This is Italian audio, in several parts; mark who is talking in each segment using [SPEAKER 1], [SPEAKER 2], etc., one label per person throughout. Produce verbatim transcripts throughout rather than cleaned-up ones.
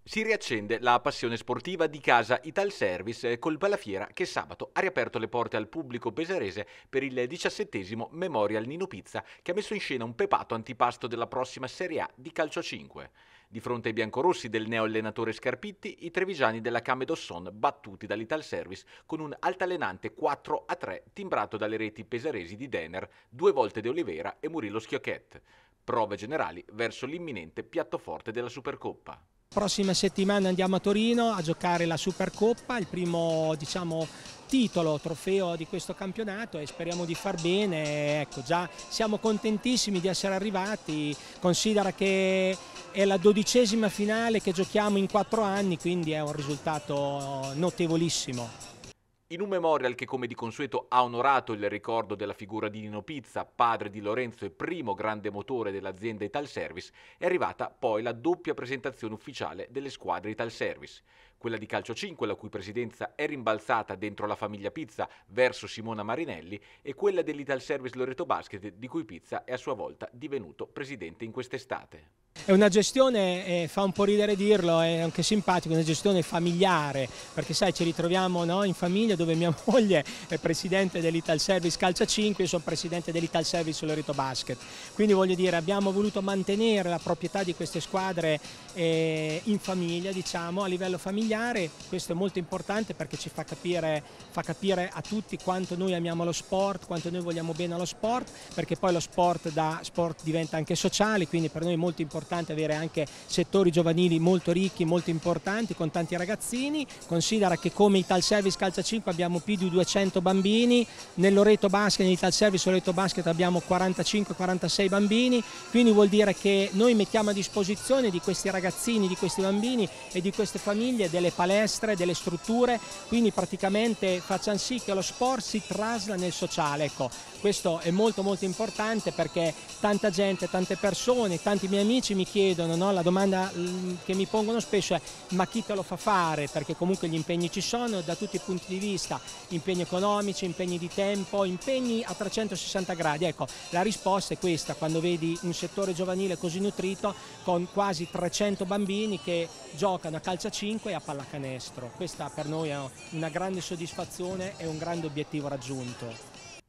[SPEAKER 1] Si riaccende la passione sportiva di Casa Italservice col Palafiera che sabato ha riaperto le porte al pubblico pesarese per il diciassettesimo Memorial Nino Pizza che ha messo in scena un pepato antipasto della prossima Serie A di calcio a cinque. Di fronte ai biancorossi del neo-allenatore Scarpitti, i trevigiani della Camedosson battuti dall'Italservice con un altalenante quattro a tre timbrato dalle reti pesaresi di Denner, due volte De Oliveira e Murillo Schiocchet. Prove generali verso l'imminente piatto forte della Supercoppa.
[SPEAKER 2] Prossima settimana andiamo a Torino a giocare la Supercoppa, il primo diciamo, titolo, trofeo di questo campionato e speriamo di far bene. Ecco, già siamo contentissimi di essere arrivati, considera che è la dodicesima finale che giochiamo in quattro anni, quindi è un risultato notevolissimo.
[SPEAKER 1] In un memorial che come di consueto ha onorato il ricordo della figura di Nino Pizza, padre di Lorenzo e primo grande motore dell'azienda Italservice, è arrivata poi la doppia presentazione ufficiale delle squadre Italservice. Quella di calcio cinque, la cui presidenza è rimbalzata dentro la famiglia Pizza verso Simona Marinelli, e quella dell'Italservice Loreto Basket, di cui Pizza è a sua volta divenuto presidente in quest'estate.
[SPEAKER 2] È una gestione, eh, fa un po' ridere dirlo, è anche simpatico, una gestione familiare, perché sai ci ritroviamo no, in famiglia dove mia moglie è presidente dell'Italservice Calcio cinque, io sono presidente dell'Italservice Loreto Basket, quindi voglio dire abbiamo voluto mantenere la proprietà di queste squadre eh, in famiglia, diciamo, a livello familiare. Questo è molto importante perché ci fa capire, fa capire a tutti quanto noi amiamo lo sport, quanto noi vogliamo bene allo sport, perché poi lo sport da sport diventa anche sociale, quindi per noi è molto importante avere anche settori giovanili molto ricchi, molto importanti, con tanti ragazzini. Considera che come Italservice Calcio cinque abbiamo più di duecento bambini, nel Loreto Basket, nell'Italservice Loreto Basket abbiamo quarantacinque quarantasei bambini, quindi vuol dire che noi mettiamo a disposizione di questi ragazzini, di questi bambini e di queste famiglie delle palestre, delle strutture, quindi praticamente facciamo sì che lo sport si trasla nel sociale. Ecco, questo è molto molto importante perché tanta gente, tante persone, tanti miei amici mi chiedono, no? La domanda che mi pongono spesso è ma chi te lo fa fare? Perché comunque gli impegni ci sono da tutti i punti di vista, impegni economici, impegni di tempo, impegni a trecentosessanta gradi. Ecco, la risposta è questa, quando vedi un settore giovanile così nutrito con quasi trecento bambini che giocano a calcio a cinque e a pallacanestro. Questa per noi è una grande soddisfazione e un grande obiettivo raggiunto.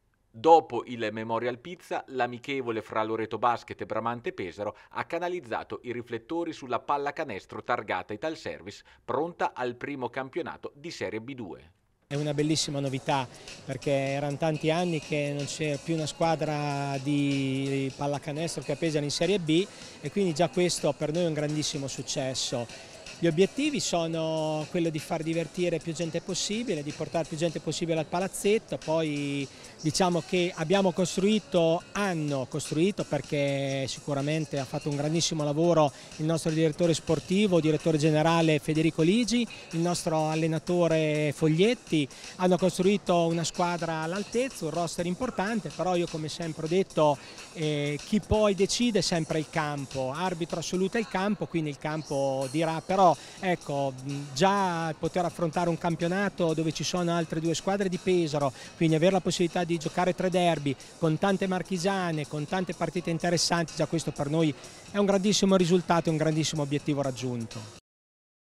[SPEAKER 1] Dopo il Memorial Pizza, l'amichevole fra Loreto Basket e Bramante Pesaro ha canalizzato i riflettori sulla pallacanestro targata Italservice, pronta al primo campionato di Serie B due.
[SPEAKER 2] È una bellissima novità perché erano tanti anni che non c'era più una squadra di pallacanestro che a Pesaro in Serie B e quindi già questo per noi è un grandissimo successo. Gli obiettivi sono quello di far divertire più gente possibile, di portare più gente possibile al palazzetto, poi diciamo che abbiamo costruito, hanno costruito perché sicuramente ha fatto un grandissimo lavoro il nostro direttore sportivo, direttore generale Federico Ligi, il nostro allenatore Foglietti, hanno costruito una squadra all'altezza, un roster importante, però io come sempre ho detto eh, chi poi decide è sempre il campo, arbitro assoluto è il campo, quindi il campo dirà però ecco, già poter affrontare un campionato dove ci sono altre due squadre di Pesaro, quindi avere la possibilità di giocare tre derby con tante marchigiane, con tante partite interessanti, già questo per noi è un grandissimo risultato e un grandissimo obiettivo raggiunto.